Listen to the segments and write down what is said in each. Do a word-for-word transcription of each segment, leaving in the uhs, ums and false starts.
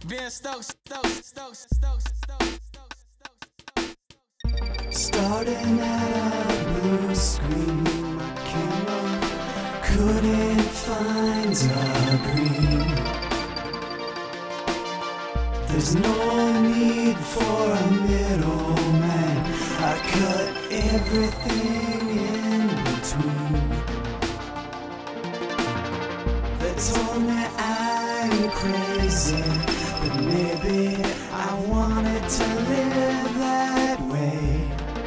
Ben Stokes, Stokes, Stokes, Stokes, Stokes, Stokes, Stokes. Starting at a blue screen, my camera couldn't find a green. There's no need for a middleman. I cut everything in between. They told me I'm crazy, but maybe I wanted to live that way.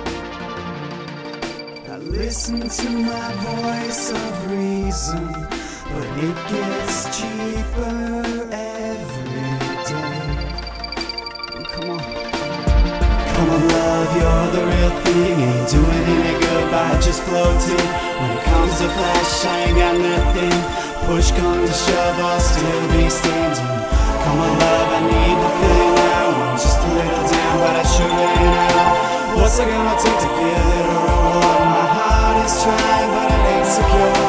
I listen to my voice of reason, but it gets cheaper every day. Come on. Come on, love, you're the real thing. Ain't doing any good by just floating. When it comes to flash, I ain't got nothing. Push comes to shove, I'll still be standing. Come on, love, I need to feel you now. I'm just a little down, but I sure ain't out. What's it gonna take to feel it or reward? My heart is trying, but it ain't secure.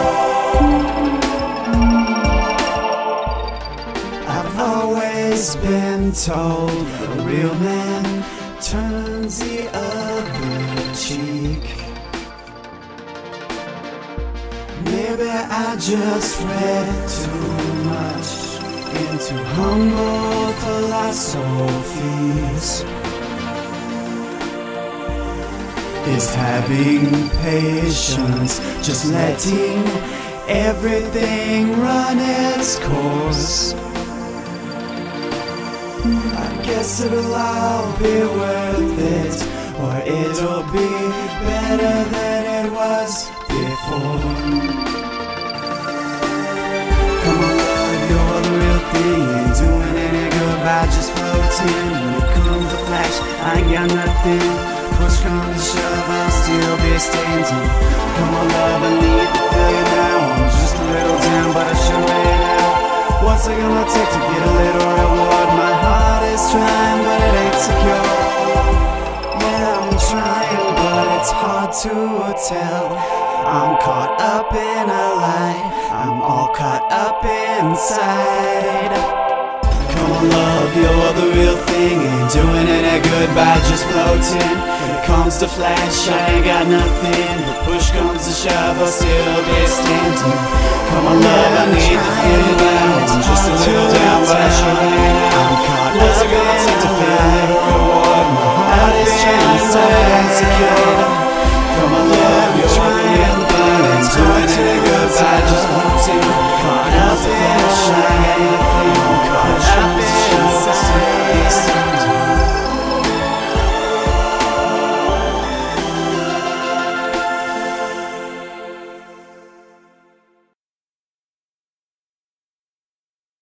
I've always been told a real man turns the other cheek. Maybe I just read too much into humble philosophies. Is having patience, just letting everything run its course. I guess it'll all be worth it, or it'll be better than it was before. Come on, love, you're the real thing. Ain't doing any good by just floating. When it comes to flash, I ain't got nothing. Push comes to shove, I'll still be standing. Come on, love, I need to feel you now. I'm just a little down, but I sure ain't out. What's it gonna take to get a little reward? My heart is trying, but it ain't secure. Yeah, I'm trying, but it's hard to tell. I'm caught up in a lie. I'm all caught up inside. Come on, love, you're the real thing. Ain't doing any good by just floating. When it comes to flash, I ain't got nothing. But push comes to shove, I'll still be standing. Come on, love, I need to feel you now. I'm just a little down, but I sure ain't out. I'm caught up in a lie. My heart is trying, so insecure.